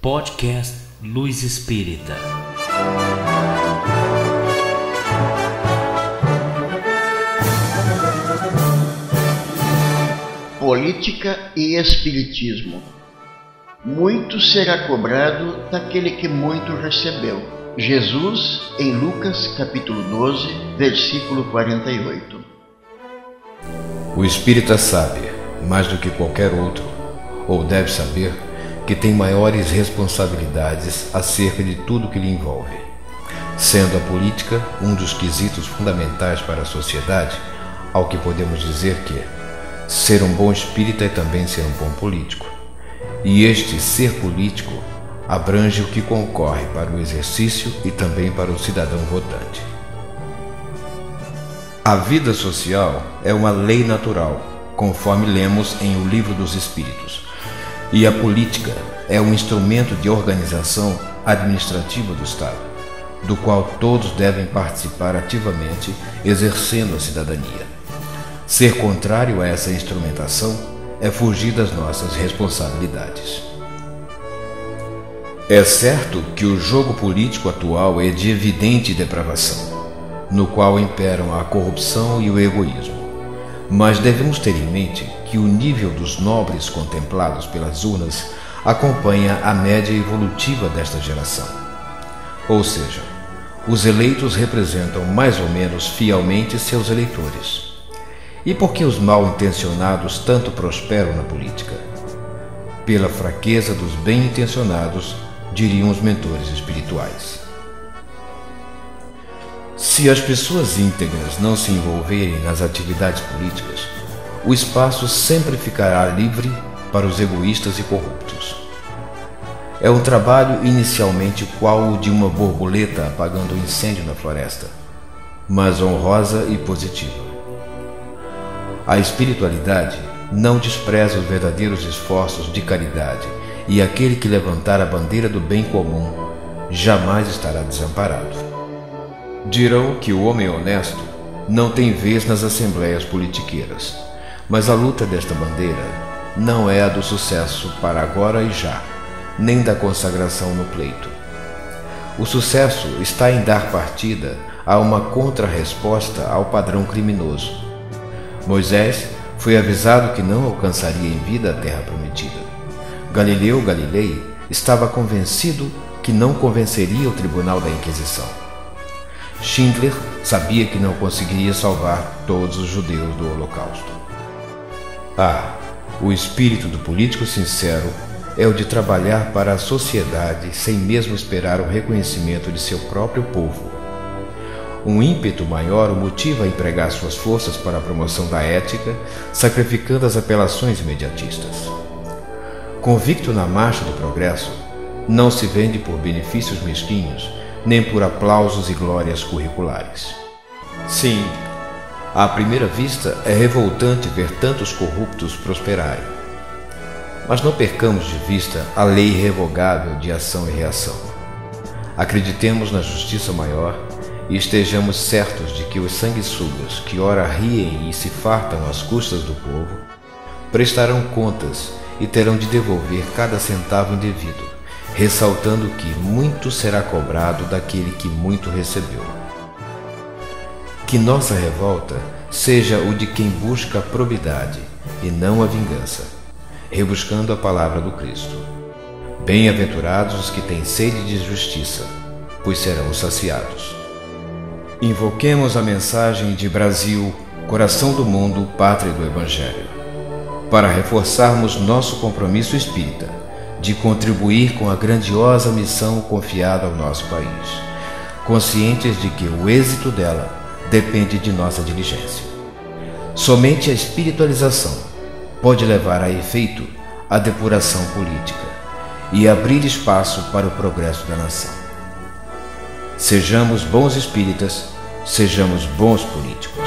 Podcast Luz Espírita. Política e Espiritismo. Muito será cobrado daquele que muito recebeu. Jesus, em Lucas capítulo 12, versículo 48. O espírita sabe, mais do que qualquer outro, ou deve saber, que tem maiores responsabilidades acerca de tudo que lhe envolve. Sendo a política um dos quesitos fundamentais para a sociedade, ao que podemos dizer que ser um bom espírita é também ser um bom político. E este ser político abrange o que concorre para o exercício e também para o cidadão votante. A vida social é uma lei natural, conforme lemos em O Livro dos Espíritos, e a política é um instrumento de organização administrativa do Estado, do qual todos devem participar ativamente, exercendo a cidadania. Ser contrário a essa instrumentação é fugir das nossas responsabilidades. É certo que o jogo político atual é de evidente depravação, no qual imperam a corrupção e o egoísmo. Mas devemos ter em mente que o nível dos nobres contemplados pelas urnas acompanha a média evolutiva desta geração. Ou seja, os eleitos representam mais ou menos fielmente seus eleitores. E por que os mal-intencionados tanto prosperam na política? Pela fraqueza dos bem-intencionados, diriam os mentores espirituais. Se as pessoas íntegras não se envolverem nas atividades políticas, o espaço sempre ficará livre para os egoístas e corruptos. É um trabalho inicialmente qual o de uma borboleta apagando um incêndio na floresta, mas honrosa e positiva. A espiritualidade não despreza os verdadeiros esforços de caridade, e aquele que levantar a bandeira do bem comum jamais estará desamparado. Dirão que o homem honesto não tem vez nas assembleias politiqueiras, mas a luta desta bandeira não é a do sucesso para agora e já, nem da consagração no pleito. O sucesso está em dar partida a uma contra-resposta ao padrão criminoso. Moisés foi avisado que não alcançaria em vida a terra prometida. Galileu Galilei estava convencido que não convenceria o tribunal da Inquisição. Schindler sabia que não conseguiria salvar todos os judeus do Holocausto. O espírito do político sincero é o de trabalhar para a sociedade sem mesmo esperar o reconhecimento de seu próprio povo. Um ímpeto maior o motiva a empregar suas forças para a promoção da ética, sacrificando as apelações imediatistas. Convicto na marcha do progresso, não se vende por benefícios mesquinhos, nem por aplausos e glórias curriculares. Sim, à primeira vista é revoltante ver tantos corruptos prosperarem. Mas não percamos de vista a lei irrevogável de ação e reação. Acreditemos na justiça maior e estejamos certos de que os sanguessugas que ora riem e se fartam às custas do povo, prestarão contas e terão de devolver cada centavo indevido, ressaltando que muito será cobrado daquele que muito recebeu. Que nossa revolta seja o de quem busca a probidade e não a vingança, rebuscando a palavra do Cristo. Bem-aventurados os que têm sede de justiça, pois serão saciados. Invoquemos a mensagem de Brasil, coração do mundo, pátria do Evangelho, para reforçarmos nosso compromisso espírita de contribuir com a grandiosa missão confiada ao nosso país, conscientes de que o êxito dela depende de nossa diligência. Somente a espiritualização pode levar a efeito a depuração política e abrir espaço para o progresso da nação. Sejamos bons espíritas, sejamos bons políticos.